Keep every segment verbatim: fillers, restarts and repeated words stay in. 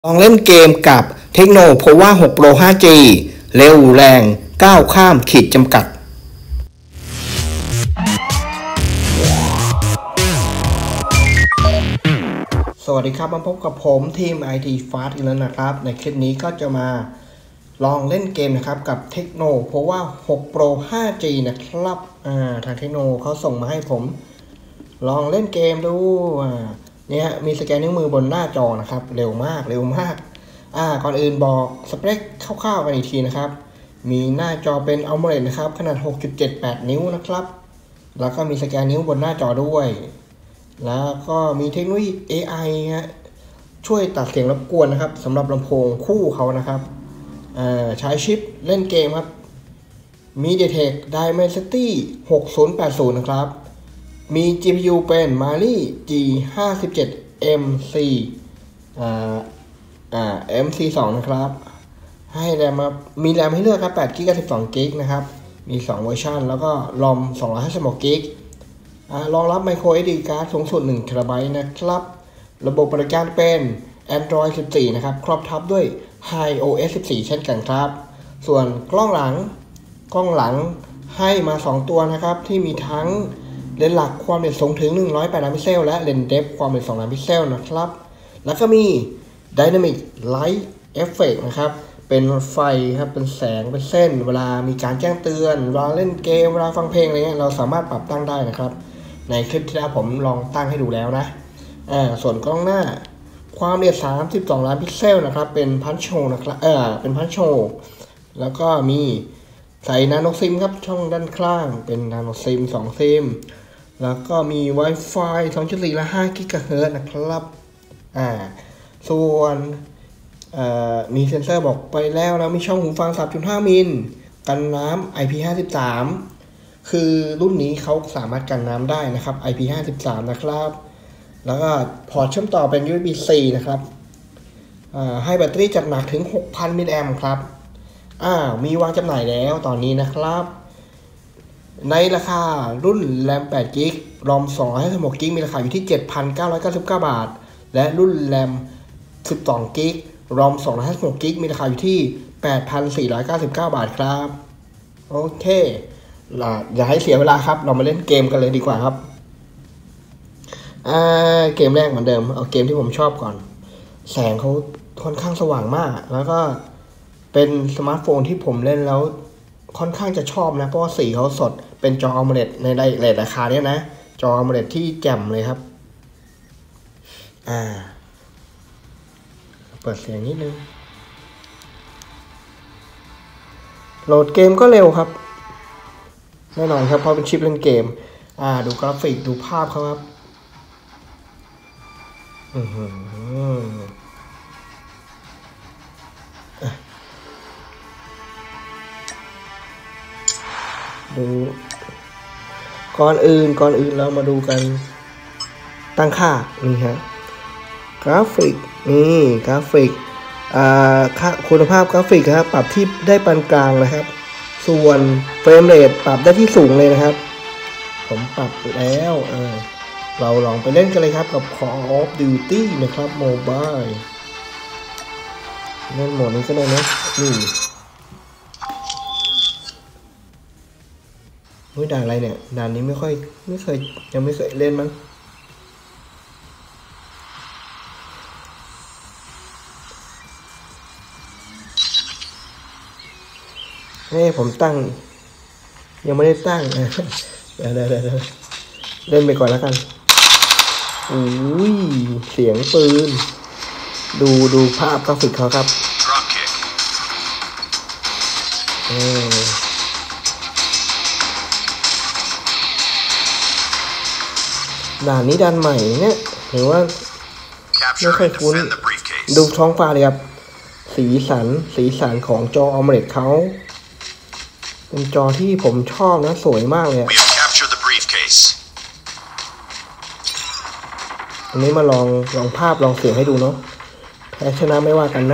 ลองเล่นเกมกับเทคโนโพว่าหก โปร ไฟว์ จี เร็วแรงก้าวข้ามขีดจำกัดสวัสดีครับมาพบกับผมทีม ไอ ที Fast อีกแล้วนะครับในคลิปนี้ก็จะมาลองเล่นเกมนะครับกับเทคโนโพว่าหก โปร ไฟว์ จี นะครับอ่าทางเทคโนเขาส่งมาให้ผมลองเล่นเกมดูอ่าเนี่ยมีสแกนนิ้วมือบนหน้าจอนะครับเร็วมากเร็วมากอ่าก่อนอื่นบอกสเปคคร่าวๆกันอีกทีนะครับมีหน้าจอเป็น AMOLED นะครับขนาด หกจุดเจ็ดแปด นิ้วนะครับแล้วก็มีสแกนนิ้วบนหน้าจอด้วยแล้วก็มีเทคโนโลยี เอ ไอ ฮะช่วยตัดเสียงรบกวนนะครับสำหรับลำโพงคู่เขานะครับใช้ชิปเล่นเกมครับ MediaTek Dimensity หกศูนย์แปดศูนย์นะครับมี จี พี ยู เป็น Mali จี ห้าสิบเจ็ด เอ็ม ซี อ่าอ่า เอ็ม ซี สอง นะครับให้แรมมามีแรมให้เลือกครับแปดกิกะ สิบสองกิกนะครับมีสองเวอร์ชันแล้วก็รอมสองร้อยห้าสิบหกกิกอ่ารองรับ Micro เอส ดี Card สูงสุดหนึ่ง เทราไบต์ นะครับระบบบริการเป็น Android สิบสี่ นะครับครอบทับด้วย iOS สิบสี่ เช่นกันครับส่วนกล้องหลังกล้องหลังให้มาสองตัวนะครับที่มีทั้งเลนส์หลักความละเอียดสูงถึงหนึ่งร้อยแปดล้านพิกเซลและเลนส์เดฟความละเอียดสองล้านพิกเซลนะครับแล้วก็มี Dynamic Light Effect นะครับเป็นไฟครับเป็นแสงเป็นเส้นเวลามีการแจ้งเตือนเวลาเล่นเกมเวลาฟังเพลงอะไรเงี้ยเราสามารถปรับตั้งได้นะครับในคลิปที่แล้วผมลองตั้งให้ดูแล้วนะอ่าส่วนกล้องหน้าความละเอียดสามสิบสองล้านพิกเซลนะครับเป็นพันโชนะครับเออเป็นพันโชแล้วก็มีใส่นาโนซิมครับช่องด้านข้างเป็นนาโนซิมสองซิมแล้วก็มี Wi-Fi สองจุดสี่ และ ห้า กิกะเฮิรตซ์ นะครับอ่าส่วนมีเซ็นเซอร์บอกไปแล้วแล้วมีช่องหูฟัง สามจุดห้า มิลกันน้ำ ไอ พี ห้าสิบสาม คือรุ่นนี้เขาสามารถกันน้ำได้นะครับ ไอ พี ห้าสิบสาม นะครับแล้วก็พอร์ตเชื่อมต่อเป็น ยู เอส บี ซี นะครับให้แบตเตอรี่จัดหนักถึง หกพัน มิลลิแอมป์ครับอ่ามีวางจำหน่ายแล้วตอนนี้นะครับในราคารุ่นแรม แปดกิกะ รอม สองร้อยห้าสิบหกกิกะ มีราคาอยู่ที่ เจ็ดพันเก้าร้อยเก้าสิบเก้า บาทและรุ่นแรม สิบสองกิกะ รอม สองร้อยห้าสิบหกกิกะ มีราคาอยู่ที่ แปดพันสี่ร้อยเก้าสิบเก้า บาทครับโอเคอย่าให้เสียเวลาครับเรามาเล่นเกมกันเลยดีกว่าครับอ่าเกมแรกเหมือนเดิมเอาเกมที่ผมชอบก่อนแสงเขาค่อนข้างสว่างมากแล้วก็เป็นสมาร์ทโฟนที่ผมเล่นแล้วค่อนข้างจะชอบนะเพราะว่าสีเขาสดเป็นจอ AMOLED ในเรทราคาเนี้ยนะจอ AMOLED ที่แจ่มเลยครับอ่าเปิดเสียงนิดนึงโหลดเกมก็เร็วครับแน่นอนครับเพราะเป็นชิปเล่นเกมอ่าดูกราฟิกดูภาพเขาครับอือหือดูก่อนอื่นก่อนอื่นเรามาดูกันตั้งค่านี่ฮะกราฟิกนี่กราฟิกอ่าค่าคุณภาพกราฟิกครับปรับที่ได้ปานกลางนะครับส่วนเฟรมเรทปรับได้ที่สูงเลยนะครับผมปรับแล้วเออเราลองไปเล่นกันเลยครับกับ Call of Duty นะครับ Mobile เล่นโหมดนี้ก็ได้นะนี่เฮ้ยด่านอะไรเนี่ยด่านนี้ไม่ค่อยไม่เคยยังไม่เคยเล่นมั้งนี่ผมตั้งยังไม่ได้ตั้งเดี๋ยวเดี๋ยวเดี๋ยวเล่นไปก่อนแล้วกันอุ้ยเสียงปืนดูดูภาพกราฟิกเขาครับเออด่านนี้ด่านใหม่เนี่ยหรือว่าไม่ค่อยคุ้นดูท้องฟ้าเลยครับสีสันสีสันของจอ AMOLED เขาเป็นจอที่ผมชอบนะสวยมากเลยอันนี้มาลองลองภาพลองเสียงให้ดูเนาะแพ้ชนะไม่ว่ากันนะ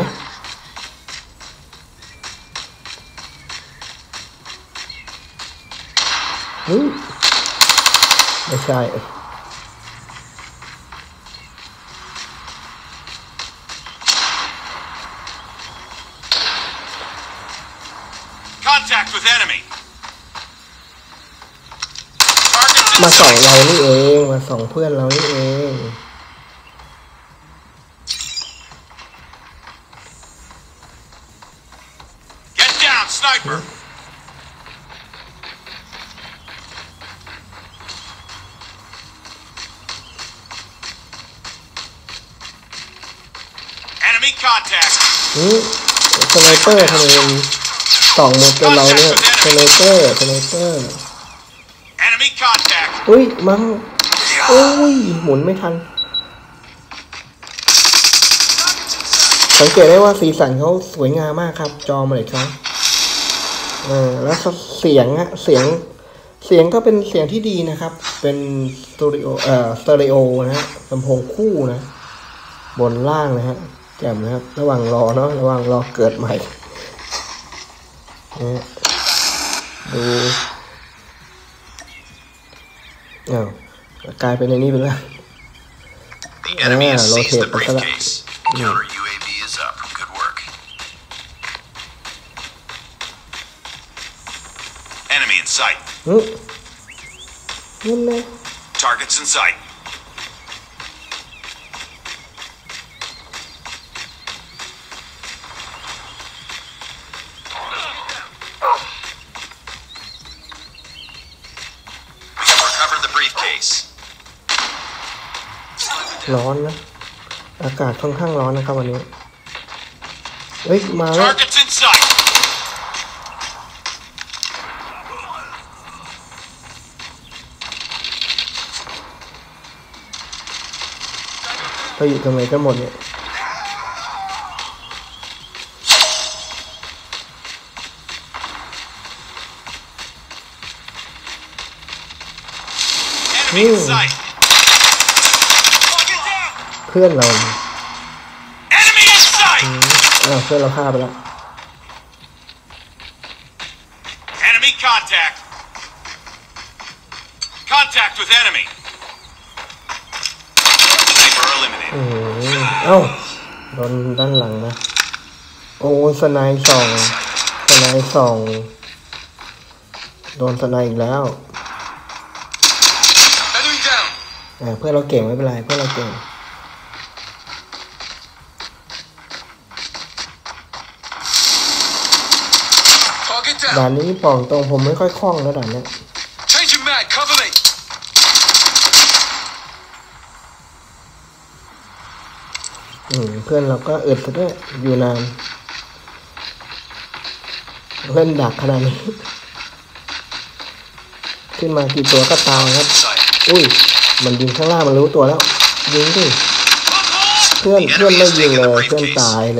ไม่ใช่ Contact with enemy. มาส่องเรานี่เองมาส่องเพื่อนเรานี่เอง Get down, sniper. Enemy contact. อืมสไนเปอร์ทำไมมันส่องหมดตัวเราเนี่ยสไนเปอร์สไนเปอร์ Enemy contact. อุ้ยมั้งอุ้ยหมุนไม่ทันสังเกตได้ว่าสีสันเขาสวยงามมากครับจอมาเลยครับเออแล้วเสียงอะเสียงเสียงก็เป็นเสียงที่ดีนะครับเป็นสตูดิโอเอ่อสเตอริโอนะฮะลำโพงคู่นะบนล่างนะฮะแจ่มนะครับระหว่างรอเนาะระหว่างรอเกิดใหม่นะดูอ้าวกลายเป็นในนี้ไปแล้ว The enemy has seized the briefcase. Counter U A V is up. Good work. Enemy in sight. อืมนั่นเลย Targets in sight. We have recovered the briefcase. ร้อนนะอากาศค่อนข้างร้อนนะครับวันนี้เฮ้ยมาแล้ว Targets in sight. เขาอยู่ทำไมกันหมดเนี่ย Enemy in sight. เพื่อนเรา Enemy in sight. อ้าวเพื่อนเราฆ่าไปแล้ว Enemy contact. Contact with enemy. Sniper อื eliminated. มเอ้าโดนด้านหลังนะโอ้สไนด์สองสไนด์สองโดนสไนด์อีกแล้ว Enemy down. อ่าเพื่อนเราเก่งไม่เป็นไรเพื่อนเราเก่ง Target ด่า down. นนี้ป่องตรงผมไม่ค่อยคล่องแล้วด่านเนี้ย Changing mag. Cover me. อืมเพื่อนเราก็อึดซะด้วยอยู่นานเล่นดักขนาดนี้ ขึ้นมากี่ตัวก็ตายครับ Sight. อุ้ยมันยิงข้างล่างมันรู้ตัวแล้วยิงดิเพื่อนเพื่อนไม่ยิงเลยเพื่อนตายเลย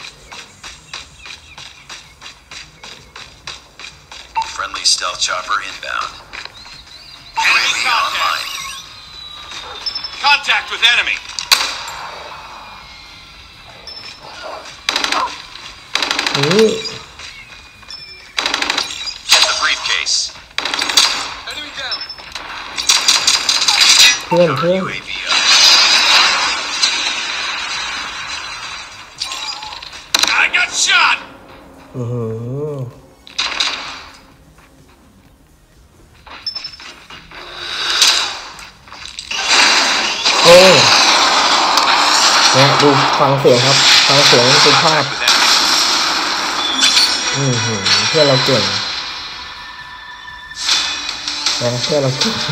Friendly stealth chopper inbound. Enemy online. Contact with enemy. นี่ Get the briefcase. Enemy down. เพื่อนเพื่อน U A V up. I got shot. อือหือโอ้เนี่ยดูฟังเสียงครับฟังเสียงสุภาพ อือหือเพื่อนเราเก่งนะเพื่อนเราเก่ง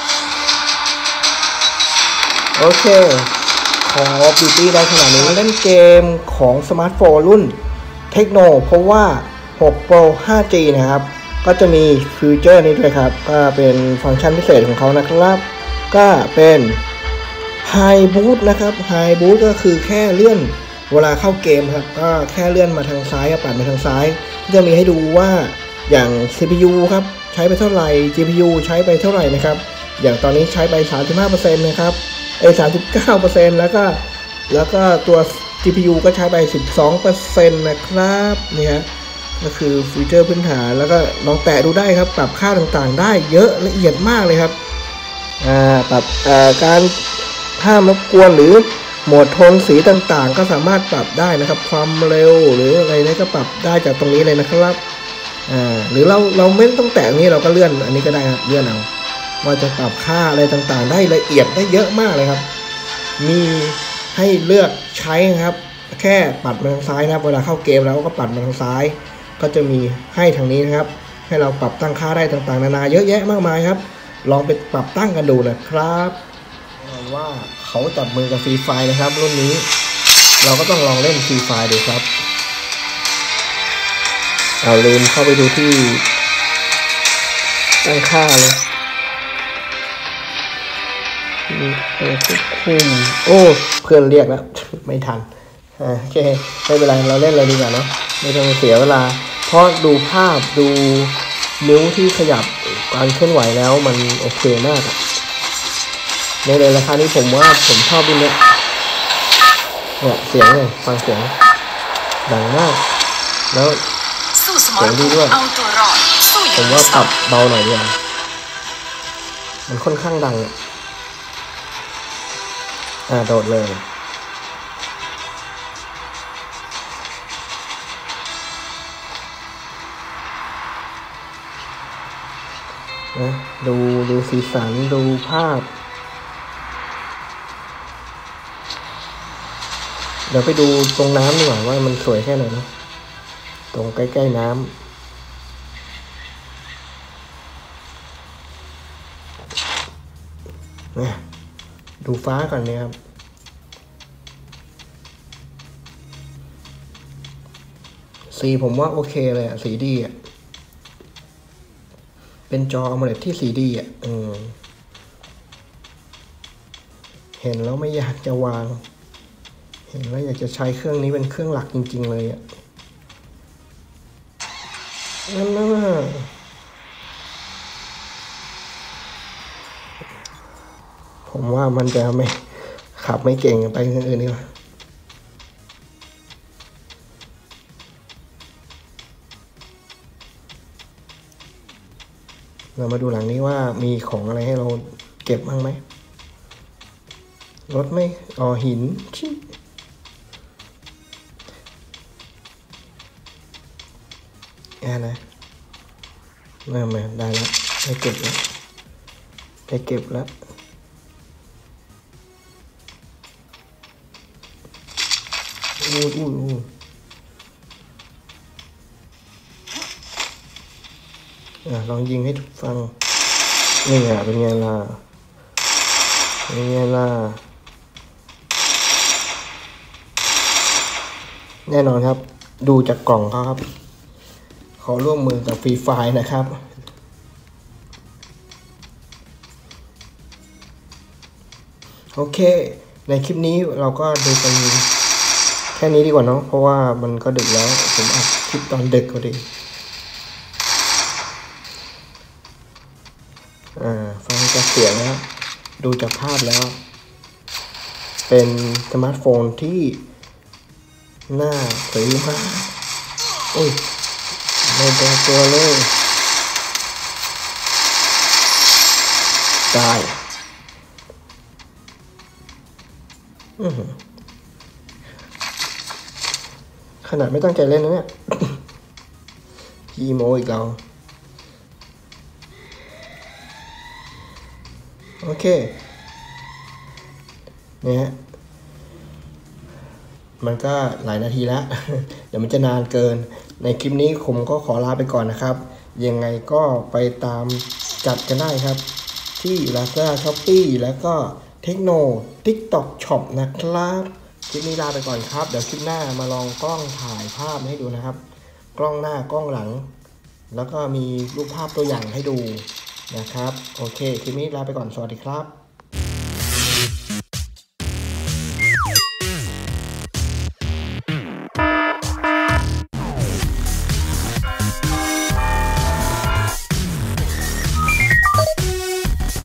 โอเคขอบิวตี้ได้ขนาดนี้เล่นเกมของสมาร์ทโฟนรุ่นเทคโนเพราะว่าหก Pro ไฟว์ จี นะครับก็จะมีฟีเจอร์นี้ด้วยครับก็เป็นฟังก์ชันพิเศษของเขานะครับก็เป็น High Boost นะครับ High Boost ก็คือแค่เลื่อนเวลาเข้าเกมครับก็แค่เลื่อนมาทางซ้ายปัดมาทางซ้ายจะมีให้ดูว่าอย่าง ซี พี ยู ครับใช้ไปเท่าไหร่ จี พี ยู ใช้ไปเท่าไหร่นะครับอย่างตอนนี้ใช้ไป สามสิบห้าเปอร์เซ็นต์ นะครับเอ้ย สามสิบเก้าเปอร์เซ็นต์ แล้วก็แล้วก็ตัว จี พี ยู ก็ใช้ไป สิบสองเปอร์เซ็นต์ นะครับนี่ฮะก็คือฟีเจอร์พื้นฐานแล้วก็ลองแตะดูได้ครับปรับค่าต่างๆได้เยอะละเอียดมากเลยครับอ่าปรับอ่าการห้ามรบกวนหรือโหมดโทนสีต่างๆก็สามารถปรับได้นะครับความเร็วหรืออะไรนี่ก็ปรับได้จากตรงนี้เลยนะครับอ่าหรือเราเราไม่ต้องแตะนี้เราก็เลื่อนอันนี้ก็ได้ครับเลื่อนเอาว่าจะปรับค่าอะไรต่างๆได้ละเอียดได้เยอะมากเลยครับมีให้เลือกใช้ครับแค่ปัดมาทางซ้ายนะครับเวลาเข้าเกมแล้วก็ปัดมาทางซ้ายก็จะมีให้ทางนี้นะครับให้เราปรับตั้งค่าได้ต่างๆนานาเยอะแยะมากมายครับลองไปปรับตั้งกันดูนะครับว่าเขาจับมือกับฟรีไฟล์นะครับรุ่นนี้เราก็ต้องลองเล่นฟรีไฟล์ดูครับเอาลืมเข้าไปดูที่ตั้งค่าเลยควบคุมโอ้เพื่อนเรียกแล้วไม่ทันโอเคไม่เป็นไรเราเล่นเลยดีกว่าเนาะไม่ต้องเสียเวลาเพราะดูภาพดูนิ้วที่ขยับการเคลื่อนไหวแล้วมันโอเคมากในในราคานี้ผมว่าผมชอบรุ่นนี้เนี่ยเสียงเลยฟังเสียงดังมากแล้วเสียงดีด้วยผมว่าปรับเบาหน่อยดีกว่ามันค่อนข้างดังอ่าโดดเลยนะดูดูสีสันดูภาพเดี๋ยวไปดูตรงน้ำดีกว่าว่ามันสวยแค่ไหนนะตรงใกล้ๆน้ำนะดูฟ้าก่อนเนี่ยครับสีผมว่าโอเคเลยอะสีดีอะเป็นจอ แอม โอ แอล อี ดี ที่สีดีอะอืมเห็นแล้วไม่อยากจะวางเห็นแล้วอยากจะใช้เครื่องนี้เป็นเครื่องหลักจริงๆเลยอะนั่นน่ะผมว่ามันจะไม่ขับไม่เก่งไปเครื่องอื่นดีกว่าเรามาดูหลังนี้ว่ามีของอะไรให้เราเก็บบ้างไหมรถไหมอ๋อหินชิแอ่นะมามาได้แล้วได้เก็บแล้วได้เก็บแล้วอู้อู้อู้อ่ะลองยิงให้ฟังนี่อ่ะเป็นไงล่ะเป็นไงล่ะแน่นอนครับดูจากกล่องเขาครับขอร่วมมือกับฟรีไฟล์นะครับโอเคในคลิปนี้เราก็ดูกันแค่นี้ดีกว่าเนาะเพราะว่ามันก็ดึกแล้วผมอัดคลิปตอนดึกพอดีอ่าฟังจากเสียงแล้วดูจากภาพแล้วเป็นสมาร์ทโฟนที่น่าซื้อมากโอ้ยไม่ตรงตัวเลยตายอือขนาดไม่ตั้งใจเล่นนะเนี่ย พีโมอีกแล้วโอเคเนี่ยมันก็หลายนาทีแล้ว เดี๋ยวมันจะนานเกินในคลิปนี้ผมก็ขอลาไปก่อนนะครับยังไงก็ไปตามจัดกันได้ครับที่ Lazada Shopee แล้วก็ Tecno TikTok Shop นะครับคลิปนี้ลาไปก่อนครับเดี๋ยวคลิปหน้ามาลองกล้องถ่ายภาพให้ดูนะครับกล้องหน้ากล้องหลังแล้วก็มีรูปภาพตัวอย่างให้ดูนะครับโอเคคลิปนี้ลาไปก่อนสวัสดีครับ